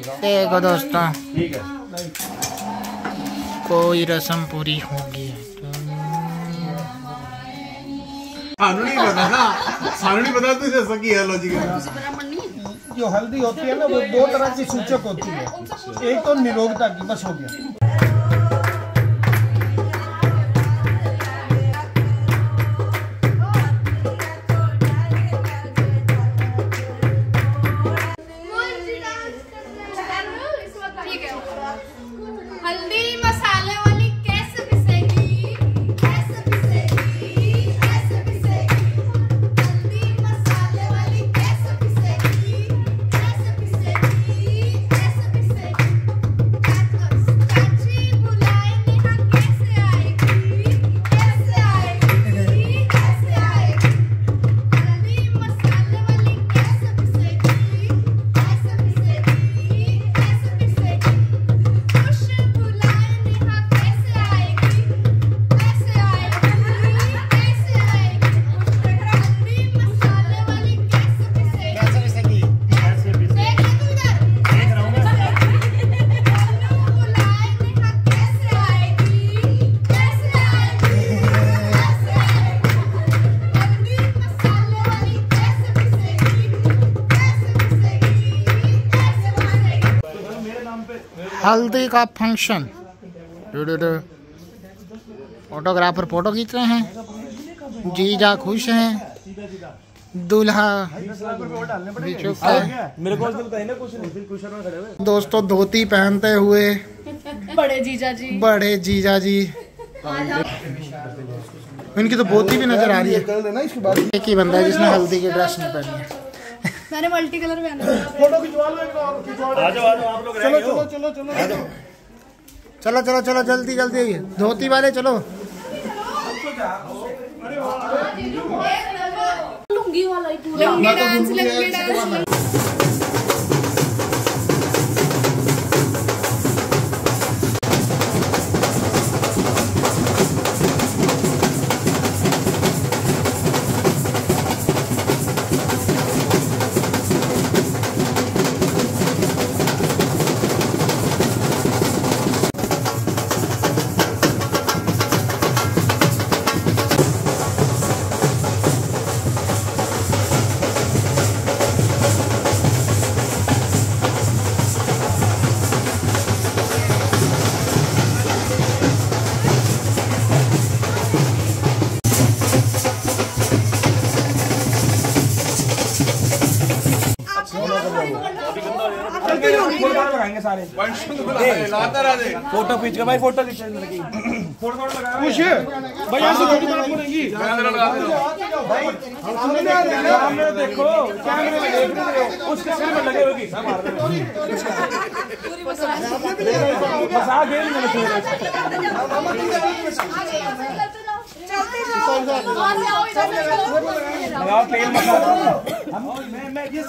देखो दोस्तों, कोई रस्म पूरी होगी। नहीं पता ना, नहीं पता तो इसे सकी है लॉजिक। जो हल्दी होती है ना वो दो तरह की सूचक होती है, एक तो निरोगता की, बस हो गया। हल्दी मसाले वाली कैसे पिसेगी, कैसे पिसेगी, कैसे पिसेगी। हल्दी मसाले वाली कैसे पिसेगी, कैसे पिसेगी, कैसे पिसेगी। चाची बुलाए नेहा कैसे आएगी, कैसे आएगी, कैसे आएगी। हल्दी मसाले वाली कैसे पिसेगी, कैसे पिसेगी, कैसे पिसेगी। हल्दी का फंक्शन, फोटोग्राफर फोटो खींच रहे हैं, जीजा खुश हैं, दूल्हा भी चुप है। दोस्तों धोती पहनते हुए बड़े जीजा जी, बड़े जीजा जी, इनकी तो बोती भी नजर आ रही है। एक ही बंदा है जिसने हल्दी की ड्रेस नहीं पहनी है। मैंने मल्टी कलर पहना है। फोटो खिंचवा लो, एक और खिंचवा लो। आ जाओ आप लोग, चलो चलो चलो चलो चलो चलो चलो जल्दी जल्दी, धोती वाले चलो। लुंगी वाला ही पूरा लुंगी डांस, लुंगी डांस। लगाएंगे सारे फोटो खींच के भाई, फोटो खींच लगी फोटो लगाया खुश भाई। यहाँ से फोटो बनाएंगी सामने देखो, कैमरे में देख रहे हो, उस कैमरे में लगे होगी। बसा गेम में लगाओ तेल मसाला। मैं ये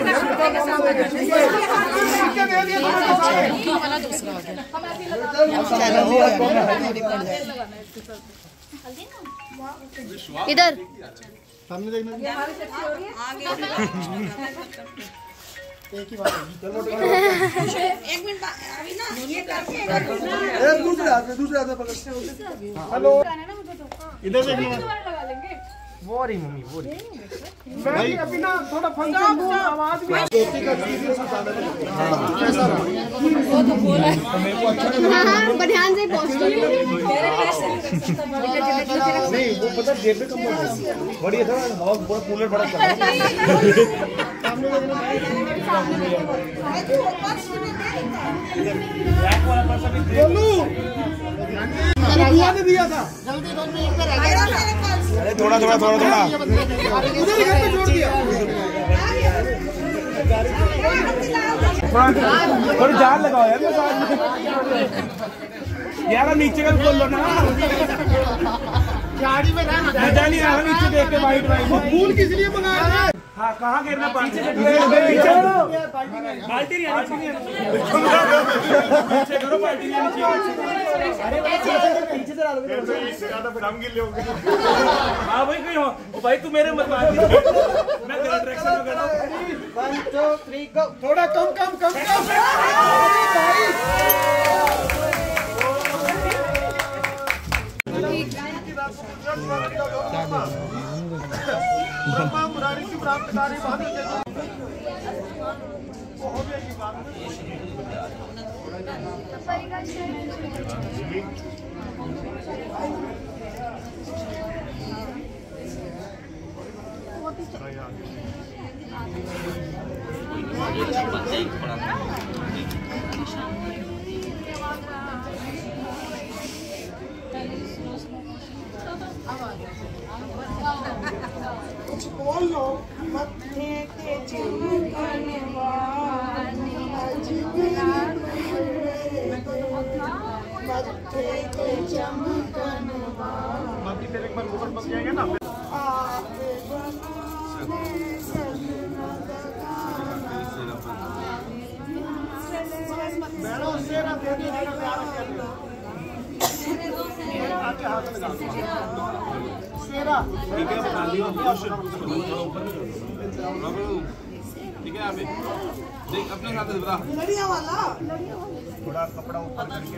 इधर सामने देखना। एक मिनट अभी ना ये करके दूसरे हाथ में पकड़। हेलो इधर देखना। वो रही मम्मी, वो रही भाई। अभी ना थोड़ा फंक्शन आवाज भी धोती का कैसा रहा? मेरे को अच्छा पर ध्यान से पोस्ट करो। नहीं वो पता जेब में कम बढ़िया था, हवा पूरा कूलर बड़ा चल रहा है। दिया था जल्दी थोड़ा थोड़ा थोड़ा थोड़ा उधर घर पे छोड़ दिया। थोड़ी जान लगाओ यार, यार नीचे का खोल लो ना। गाड़ी में जानी रहा नीचे देख के वाइट वाइट। वो फूल किस लिए मंगाया था? हाँ कहाँ गिरना पानी से? बाल्टी नहीं आनी चाहिए। नीचे करो बाल्टी नहीं आनी चाहिए। अरे पीछे से डालो, फिर हम गिर लोगे। हाँ भाई कहीं हो भाई, तू मेरे मत मार, मैं तेरा डायरेक्शन में कर रहा हूँ। 1 2 3 गो। थोड़ा कम कम कम कम। आप पिटारी बांध देते वो हो गया की बात। कुछ बोलो मत्थे के चमकन वाली मत्थे के चमकन बाकी तेरे एक बार ऊपर पक जाएंगे ना आप बनाने सजना बैठो सेरा दे दे प्यार कर आके हाथ लगा दो सेरा ठीक है बता दियो ठीक है अभी देख अपने हाथ से बता लड़िया वाला थोड़ा कपड़ा ऊपर करके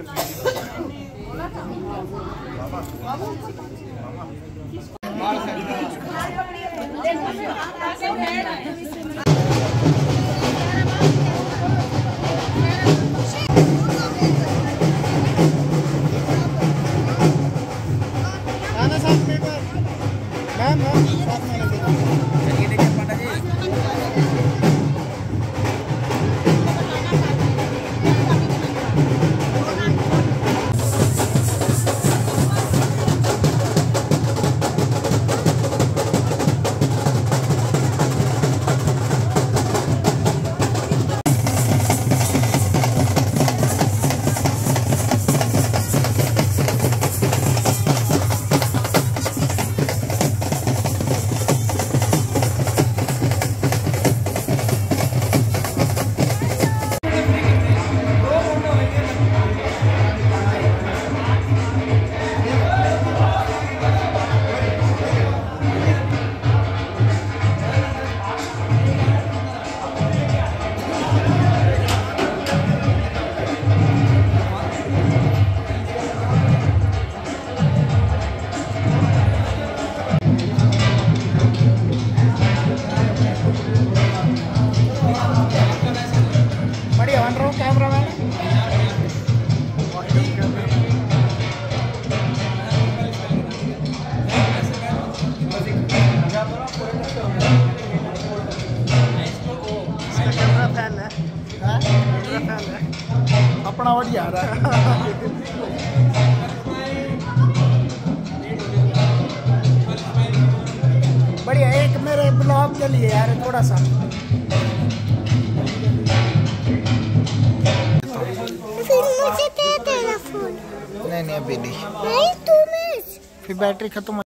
अपना बढ़िया रहा बढ़िया। एक मेरे ब्लॉग के लिए यार थोड़ा सा फिर मुझे दे देना फोन। नहीं अभी नहीं नहीं तुम्हें फिर बैटरी खत्म